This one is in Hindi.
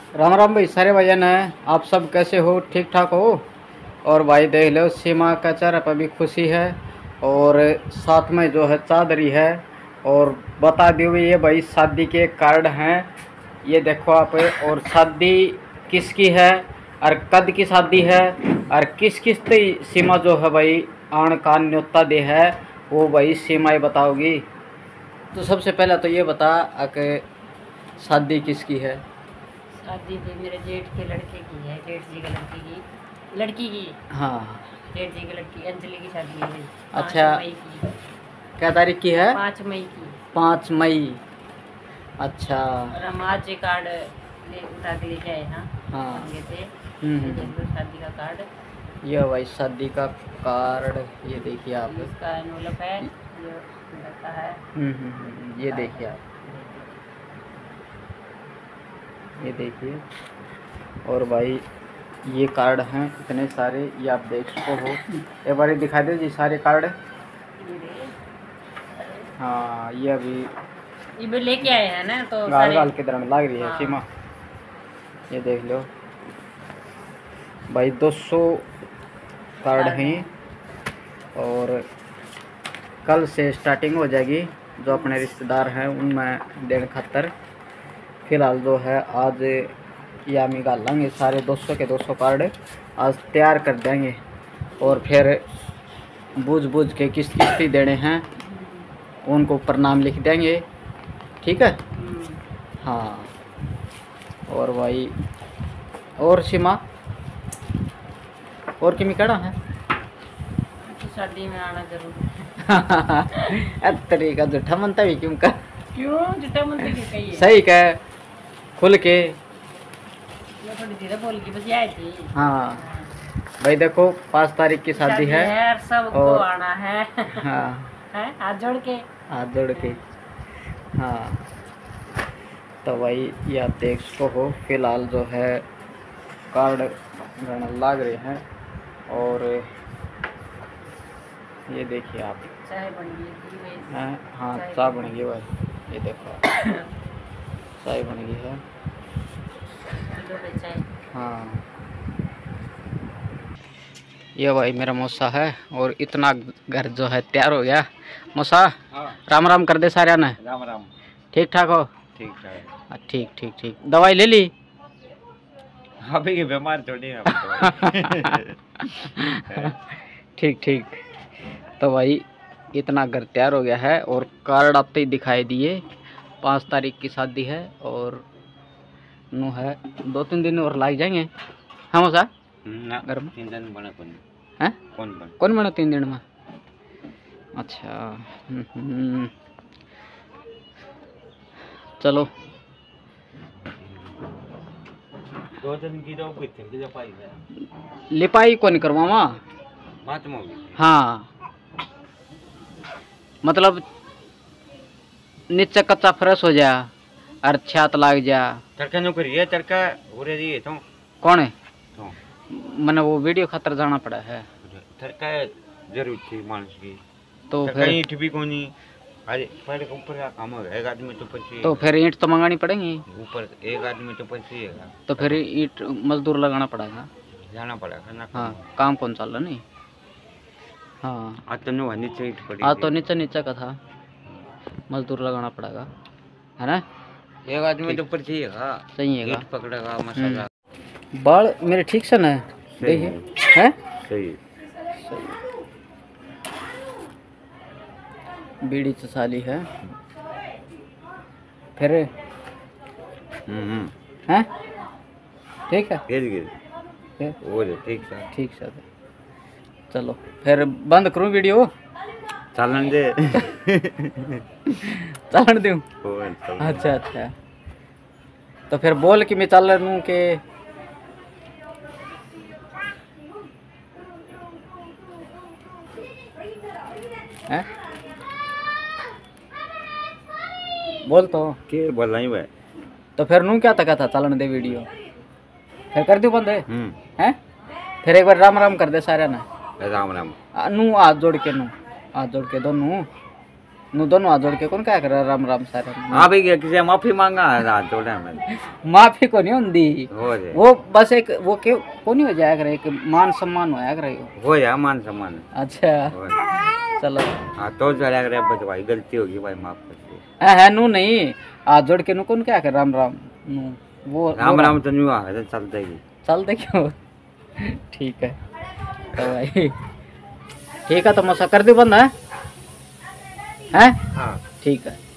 राम राम भाई, सारे भजन है। आप सब कैसे हो? ठीक ठाक हो? और भाई देख लो, सीमा का चेहरा पर भी खुशी है और साथ में जो है चादरी है। और बता दियो ये भाई शादी के कार्ड हैं, ये देखो आप। और शादी किसकी है और कद की शादी है और किस किस सीमा जो है भाई आण का न्योता दे है, वो भाई सीमा ही बताओगी। तो सबसे पहला तो ये बता कि शादी किसकी है? शादी भी मेरे जेठ के लड़के की है, जेठ जी के लड़की की। हाँ, जेठ जी की लड़की अंजलि की शादी है। अच्छा, 5 मई की। क्या तारीख की है? 5 मई की। 5 मई। अच्छा, और हम आज ये कार्ड उठा के लेके आए ना। हाँ। मंगे थे। हम्म। शादी का कार्ड। ये भाई शादी का कार्ड, ये देखिए आप। इसका एनवलप है, ये रहता है। ये देखिए आप, ये देखिए। और भाई ये कार्ड हैं इतने सारे, ये आप देख सको हो। एक बार दिखा दे जी सारे कार्ड। हाँ, ये अभी ये भी लेके आए हैं ना, तो गाल गाल के तरह लग रही है। हाँ। सीमा ये देख लो भाई, 200 कार्ड हैं। और कल से स्टार्टिंग हो जाएगी, जो अपने रिश्तेदार हैं उनमें देने खातर। फिलहाल जो है आज या निकाल लेंगे सारे 200 के 200 कार्ड, आज तैयार कर देंगे। और फिर बूझ बूझ के किस्त किस्ती देने हैं, उनको ऊपर नाम लिख देंगे। ठीक है? हाँ। और भाई और सीमा और किमी कड़ा है तो शादी में आना जरूर। तरीका जूठा मनता भी क्यों कर? क्यों झूठा मनते क्यों कही है? सही कह, खुल के। मैं थोड़ी धीरे बोल की बस आए थी। हाँ भाई देखो, 5 तारीख की शादी है सबको और आना है। हाँ, है हाथ जोड़ के। हाथ जोड़ के। हाँ, तो भाई ये आप देख सको हो। फिलहाल जो है कार्ड गणना लाग रहे हैं। और ये देखिए आप। चाय बन गई है। हाँ, चाय बन गई भाई, ये देखो चाय बन गई है। हाँ, ये भाई मेरा मौसा है और इतना घर जो है तैयार हो गया। मौसा, हाँ। राम राम कर दे सारे ने। राम राम। ठीक ठाक हो? ठीक ठाक। ठीक ठीक ठीक। दवाई ले ली? अभी के बीमार थोड़ी है। ठीक ठीक। तो भाई इतना घर तैयार हो गया है और कार्ड आते ही दिखाई दिए। 5 तारीख की शादी है और नु है 2-3 दिन और लग जाएंगे। हाँ मौसा, घर में 3 दिन बना कौन है? कौन बना 3 दिन में? अच्छा। चलो 2 दिन की तो लिपाई कौन करवावा? हाँ, मतलब नीचे कच्चा फ्रेश हो जा और छात लाग जा। तड़का नो करिए, तड़का हो रही है। तो कौन है? तो मैंने वो वीडियो खातर जाना पड़ा है। तड़का जरूर थी मानस की। तो फिर ईंट भी कोनी। अरे पहले ऊपर का काम है, एक आदमी तो पची। तो फिर ईंट तो मंगानी पड़ेगी। ऊपर एक आदमी तो पची है, तो फिर ईंट मजदूर लगाना पड़ेगा। जाना पड़ेगा ना। हाँ, काम कौन चल रहा नहीं। हाँ, आज तो नीचे ईंट पड़ी। आज तो नीचे नीचे का था, मजदूर लगाना पड़ेगा, है ना? एक आदमी तो ऊपर चाहिए। सही है, ईंट पकड़ेगा मसाला। बाल मेरे ठीक से ना देखिए हैं। सही बीड़ी चसाली है फिर। हैं? ठीक है, ठीक है। चलो फिर बंद करूं वीडियो? चलन दे। चलन दूं? अच्छा अच्छा, तो फिर बोल कि मैं चल लूं के? हैं? बोल तो के बोल रही है। तो फिर नू क्या तका था चलन दे वीडियो? फिर कर दो बंद हैं? फिर एक बार राम राम कर दे सारे ना। राम राम। नू हाथ जोड़ के, नू हाथ जोड़ के दोनों। नु दोनों हाथ जोड़ के कौन क्या कर रहा राम राम सारे हाँ भाई किसी माफी मांगा हाथ जोड़े में माफी को नहीं होंदी हो जाए वो बस एक वो क्यों को नहीं हो जाया करे एक मान सम्मान होया करे हो या मान सम्मान अच्छा हो जाए। चलो हाँ तो चला करे बच भाई गलती होगी भाई माफ कर दो है नु नहीं हाथ जोड़ के नु कौन क्या कर राम राम नु वो राम राम तो नहीं है चलता ही चलते क्यों ठीक है तो भाई ठीक है तो मौसा कर दी बंद है हाँ ठीक है।